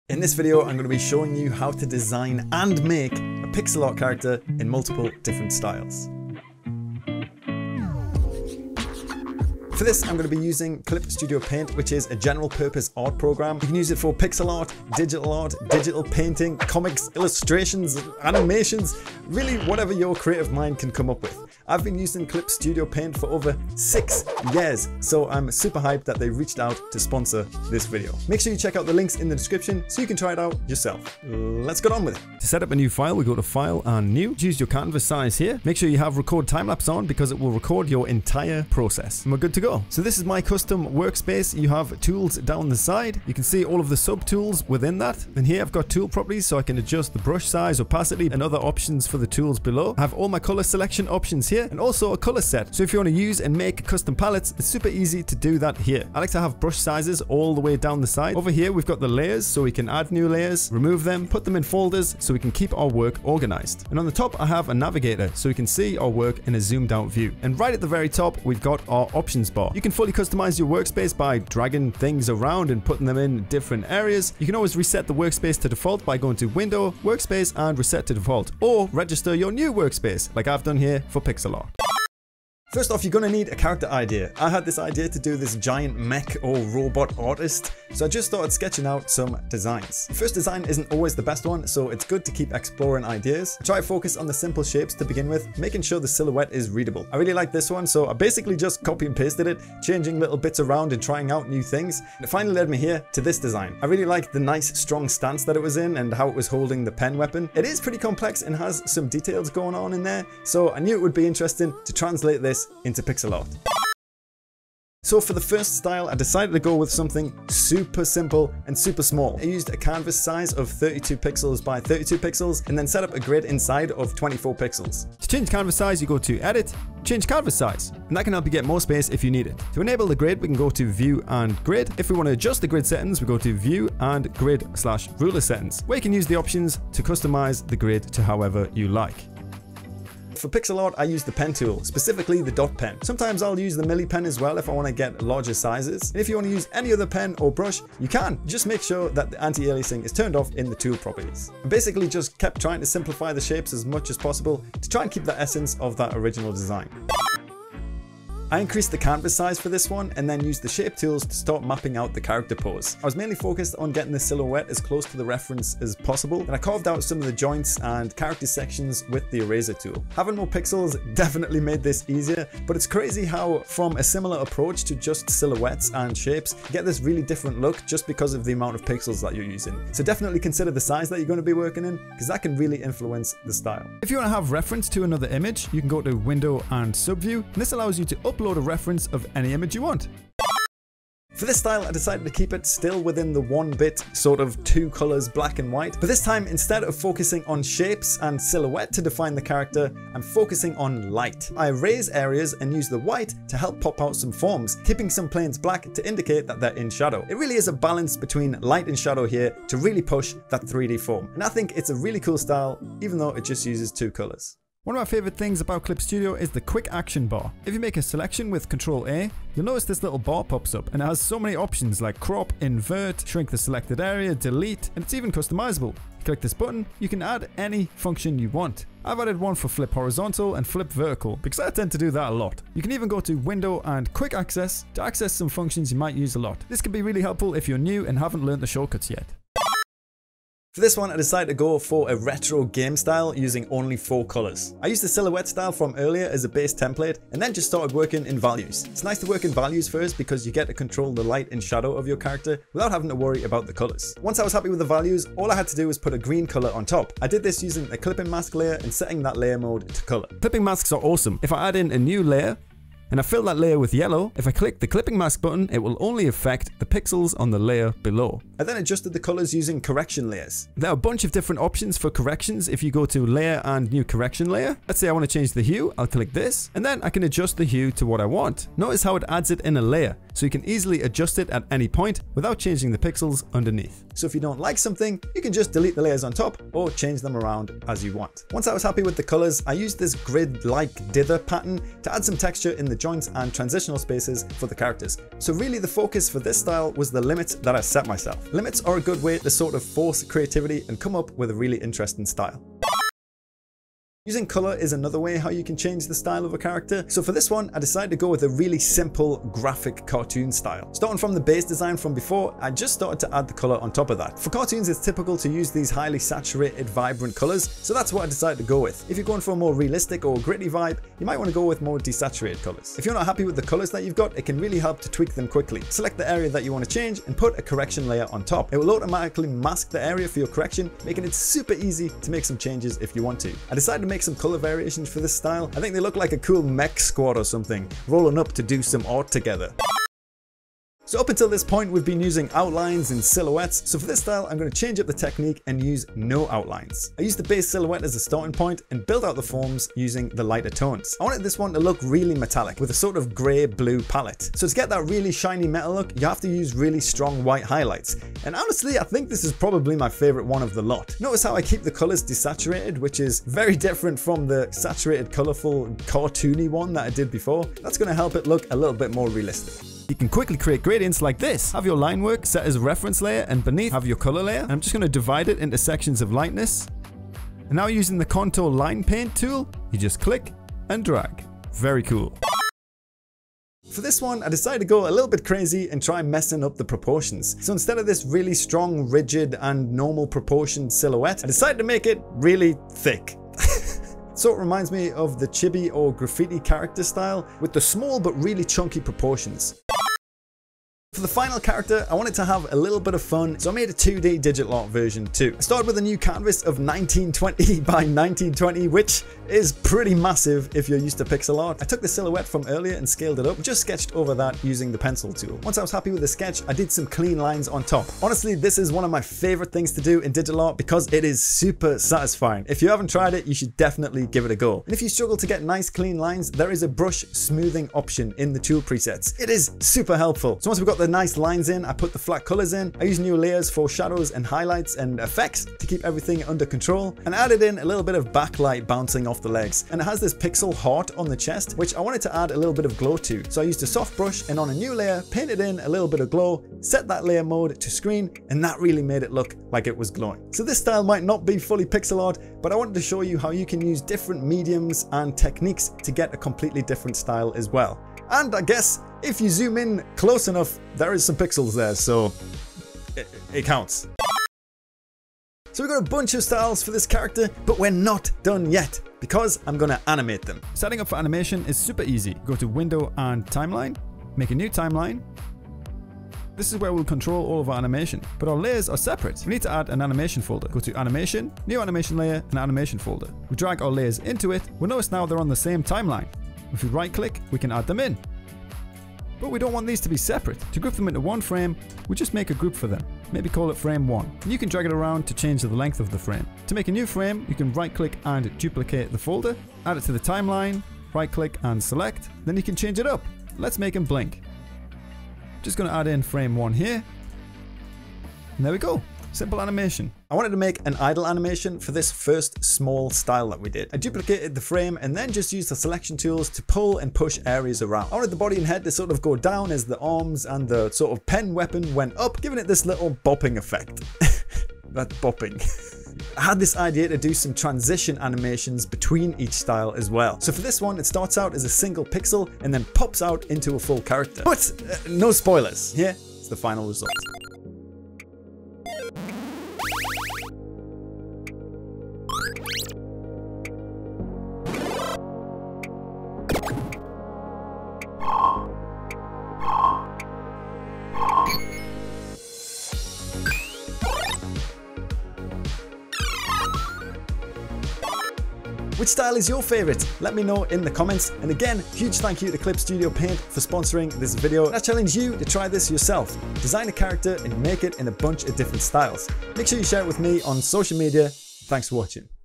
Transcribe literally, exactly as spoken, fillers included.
In this video, I'm going to be showing you how to design and make a pixel art character in multiple different styles. For this, I'm going to be using Clip Studio Paint, which is a general purpose art program. You can use it for pixel art, digital art, digital painting, comics, illustrations, animations, really whatever your creative mind can come up with. I've been using Clip Studio Paint for over six years, so I'm super hyped that they reached out to sponsor this video. Make sure you check out the links in the description so you can try it out yourself. Let's get on with it. To set up a new file, we go to File and New. Choose your canvas size here. Make sure you have Record Time-Lapse on because it will record your entire process. And we're good to go. So this is my custom workspace. You have tools down the side. You can see all of the sub tools within that. And here I've got tool properties so I can adjust the brush size, opacity, and other options for the tools below. I have all my color selection options here and also a color set. So if you want to use and make custom palettes, it's super easy to do that here. I like to have brush sizes all the way down the side. Over here, we've got the layers so we can add new layers, remove them, put them in folders so we can keep our work organized. And on the top, I have a navigator so we can see our work in a zoomed out view. And right at the very top, we've got our options bar. You can fully customize your workspace by dragging things around and putting them in different areas. You can always reset the workspace to default by going to Window, Workspace, and Reset to Default, or register your new workspace like I've done here for pixel art. First off, you're going to need a character idea. I had this idea to do this giant mech or robot artist, so I just started sketching out some designs. The first design isn't always the best one, so it's good to keep exploring ideas. I try to focus on the simple shapes to begin with, making sure the silhouette is readable. I really like this one, so I basically just copy and pasted it, changing little bits around and trying out new things. And it finally led me here to this design. I really like the nice strong stance that it was in and how it was holding the pen weapon. It is pretty complex and has some details going on in there, so I knew it would be interesting to translate this into pixel art. So for the first style, I decided to go with something super simple and super small. I used a canvas size of thirty-two pixels by thirty-two pixels and then set up a grid inside of twenty-four pixels. To change canvas size, you go to Edit, Change Canvas Size, and that can help you get more space if you need it. To enable the grid, we can go to View and Grid. If we want to adjust the grid settings, we go to View and Grid slash Ruler Settings, where you can use the options to customize the grid to however you like. For pixel art, I use the pen tool, specifically the dot pen. Sometimes I'll use the milli pen as well if I want to get larger sizes. And if you want to use any other pen or brush, you can. Just make sure that the anti-aliasing is turned off in the tool properties. I basically just kept trying to simplify the shapes as much as possible to try and keep the essence of that original design. I increased the canvas size for this one and then used the shape tools to start mapping out the character pose. I was mainly focused on getting the silhouette as close to the reference as possible, and I carved out some of the joints and character sections with the eraser tool. Having more pixels definitely made this easier, but it's crazy how from a similar approach to just silhouettes and shapes, you get this really different look just because of the amount of pixels that you're using. So definitely consider the size that you're going to be working in, because that can really influence the style. If you want to have reference to another image, you can go to Window and Subview, and this allows you to upload Upload a reference of any image you want. For this style, I decided to keep it still within the one bit sort of two colors, black and white. But this time, instead of focusing on shapes and silhouette to define the character, I'm focusing on light. I erase areas and use the white to help pop out some forms, keeping some planes black to indicate that they're in shadow. It really is a balance between light and shadow here to really push that three D form. And I think it's a really cool style, even though it just uses two colors. One of my favorite things about Clip Studio is the quick action bar. If you make a selection with control A, you'll notice this little bar pops up and it has so many options like crop, invert, shrink the selected area, delete, and it's even customizable. Click this button, you can add any function you want. I've added one for flip horizontal and flip vertical because I tend to do that a lot. You can even go to Window and Quick Access to access some functions you might use a lot. This can be really helpful if you're new and haven't learned the shortcuts yet. For this one, I decided to go for a retro game style using only four colors. I used the silhouette style from earlier as a base template and then just started working in values. It's nice to work in values first because you get to control the light and shadow of your character without having to worry about the colors. Once I was happy with the values, all I had to do was put a green color on top. I did this using a clipping mask layer and setting that layer mode to color. Clipping masks are awesome. If I add in a new layer, and I fill that layer with yellow, if I click the clipping mask button, it will only affect the pixels on the layer below. I then adjusted the colors using correction layers. There are a bunch of different options for corrections if you go to layer and new correction layer. Let's say I want to change the hue, I'll click this, and then I can adjust the hue to what I want. Notice how it adds it in a layer, so you can easily adjust it at any point without changing the pixels underneath. So if you don't like something, you can just delete the layers on top or change them around as you want. Once I was happy with the colors, I used this grid-like dither pattern to add some texture in the joints and transitional spaces for the characters. So really the focus for this style was the limits that I set myself. Limits are a good way to sort of force creativity and come up with a really interesting style. Using color is another way how you can change the style of a character. So for this one, I decided to go with a really simple graphic cartoon style. Starting from the base design from before, I just started to add the color on top of that. For cartoons, it's typical to use these highly saturated, vibrant colors, so that's what I decided to go with. If you're going for a more realistic or gritty vibe, you might want to go with more desaturated colors. If you're not happy with the colors that you've got, it can really help to tweak them quickly. Select the area that you want to change and put a correction layer on top. It will automatically mask the area for your correction, making it super easy to make some changes if you want to. I decided to make some color variations for this style. I think they look like a cool mech squad or something, rolling up to do some art together. So up until this point, we've been using outlines and silhouettes. So for this style, I'm going to change up the technique and use no outlines. I used the base silhouette as a starting point and build out the forms using the lighter tones. I wanted this one to look really metallic with a sort of grey blue palette. So to get that really shiny metal look, you have to use really strong white highlights. And honestly, I think this is probably my favorite one of the lot. Notice how I keep the colors desaturated, which is very different from the saturated, colorful, cartoony one that I did before. That's going to help it look a little bit more realistic. You can quickly create gradients like this. Have your line work set as a reference layer, and beneath have your color layer. And I'm just going to divide it into sections of lightness. And now using the contour line paint tool, you just click and drag. Very cool. For this one, I decided to go a little bit crazy and try messing up the proportions. So instead of this really strong, rigid, and normal proportioned silhouette, I decided to make it really thick. So it reminds me of the chibi or graffiti character style with the small but really chunky proportions. For the final character, I wanted to have a little bit of fun, so I made a two D digital art version too. I started with a new canvas of nineteen twenty by nineteen twenty, which is pretty massive if you're used to pixel art. I took the silhouette from earlier and scaled it up, just sketched over that using the pencil tool. Once I was happy with the sketch, I did some clean lines on top. Honestly, this is one of my favorite things to do in digital art because it is super satisfying. If you haven't tried it, you should definitely give it a go. And if you struggle to get nice clean lines, there is a brush smoothing option in the tool presets. It is super helpful. So once we've got the nice lines in, I put the flat colors in. I use new layers for shadows and highlights and effects to keep everything under control, and added in a little bit of backlight bouncing off the legs. And it has this pixel heart on the chest, which I wanted to add a little bit of glow to. So I used a soft brush and on a new layer, painted in a little bit of glow, set that layer mode to screen, and that really made it look like it was glowing. So this style might not be fully pixel art, but I wanted to show you how you can use different mediums and techniques to get a completely different style as well. And I guess if you zoom in close enough, there is some pixels there, so it, it counts. So we've got a bunch of styles for this character, but we're not done yet because I'm gonna animate them. Setting up for animation is super easy. Go to Window and Timeline, make a new timeline. This is where we'll control all of our animation, but our layers are separate. We need to add an animation folder. Go to Animation, New Animation Layer, and Animation Folder. We drag our layers into it. We'll notice now they're on the same timeline. If we right click, we can add them in. But we don't want these to be separate. To group them into one frame, we just make a group for them. Maybe call it frame one. And you can drag it around to change the length of the frame. To make a new frame, you can right click and duplicate the folder, add it to the timeline, right click and select, then you can change it up. Let's make them blink. Just gonna add in frame one here. And there we go. Simple animation. I wanted to make an idle animation for this first small style that we did. I duplicated the frame and then just used the selection tools to pull and push areas around. I wanted the body and head to sort of go down as the arms and the sort of pen weapon went up, giving it this little bopping effect. That's bopping. I had this idea to do some transition animations between each style as well. So for this one, it starts out as a single pixel and then pops out into a full character. But uh, no spoilers. Here is the final result. Which style is your favorite? Let me know in the comments. And again, huge thank you to Clip Studio Paint for sponsoring this video. And I challenge you to try this yourself. Design a character and make it in a bunch of different styles. Make sure you share it with me on social media. Thanks for watching.